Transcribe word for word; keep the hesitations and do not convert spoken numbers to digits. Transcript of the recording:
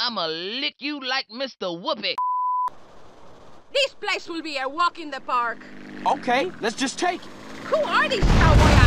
I'ma lick you like Mister Whoopee. This place will be a walk in the park. Okay, let's just take it. Who are these cowboy